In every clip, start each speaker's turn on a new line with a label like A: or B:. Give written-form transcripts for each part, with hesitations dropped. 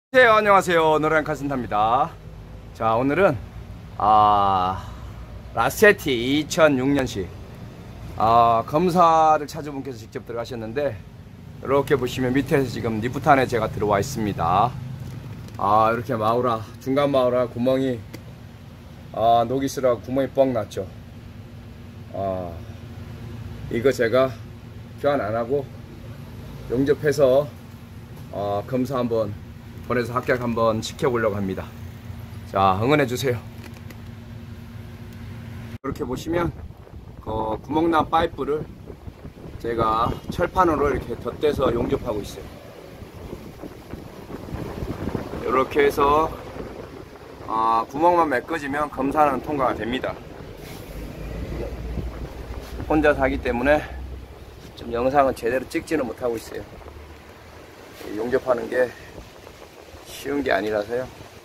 A: 네, 안녕하세요. 노란 카센터입니다. 자, 오늘은 라세티 2006년식 검사를 차주분께서 직접 들어가셨는데, 이렇게 보시면 밑에서 지금 리프트 안에 제가 들어와 있습니다. 이렇게 마우라, 중간 마우라 구멍이 녹이 쓰라고 구멍이 뻥 났죠. 이거 제가 교환 안 하고 용접해서 검사 한번 보내서 합격 한번 시켜보려고 합니다. 자, 응원해 주세요. 이렇게 보시면 그 구멍난 파이프를 제가 철판으로 이렇게 덧대서 용접하고 있어요. 이렇게 해서 구멍만 메꿔지면 검사는 통과가 됩니다. 혼자서 하기 때문에 좀 영상은 제대로 찍지는 못하고 있어요. 용접하는 게 쉬운 게 아니라서요.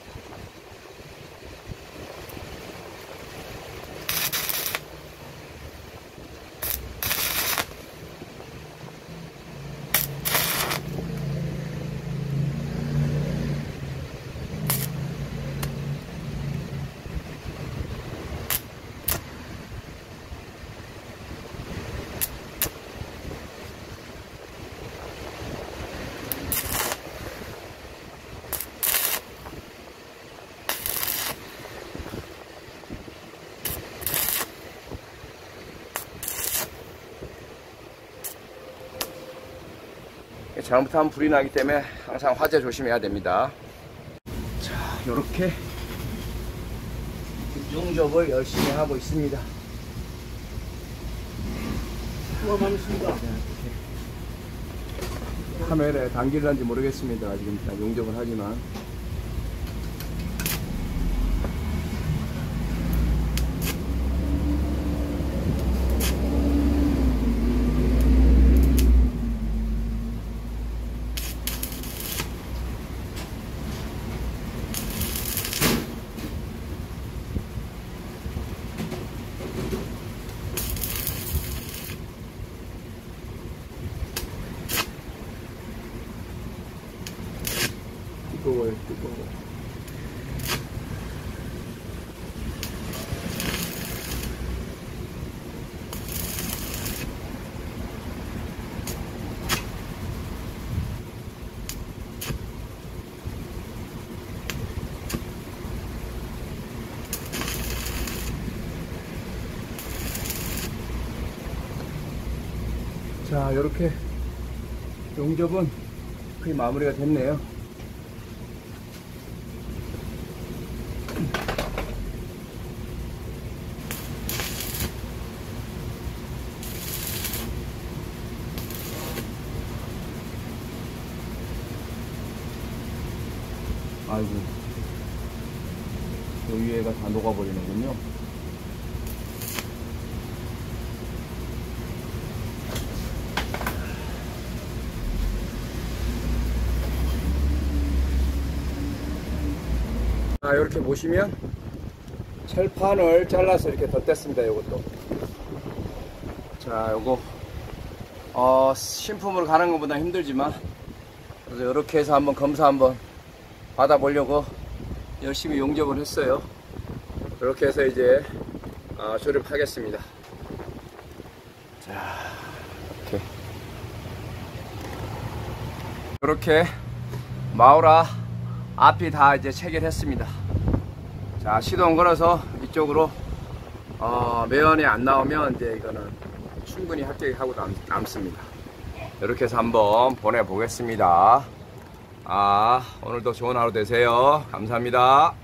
A: 잘못하면 불이 나기 때문에 항상 화재 조심해야 됩니다. 자, 요렇게 용접을 열심히 하고 있습니다. 수고 많으십니다. 카메라에 담길는지 모르겠습니다. 지금 용접을 하지만. 뜨거워요, 뜨거워. 자, 이렇게 용접은 거의 마무리가 됐네요. 아이고, 요 위에가 다 녹아버리는군요. 이렇게 보시면 철판을 잘라서 이렇게 덧댔습니다. 요것도. 자, 요거 신품으로 가는 것보다 힘들지만 그래서 이렇게 해서 한번 검사 한번 받아보려고 열심히 용접을 했어요. 이렇게 해서 이제 조립하겠습니다. 자, 이렇게 마우라 앞이 다 이제 체결했습니다. 자, 시동 걸어서 이쪽으로 매연이 안 나오면 이제 이거는 충분히 합격하고 남습니다. 이렇게 해서 한번 보내 보겠습니다. 오늘도 좋은 하루 되세요. 감사합니다.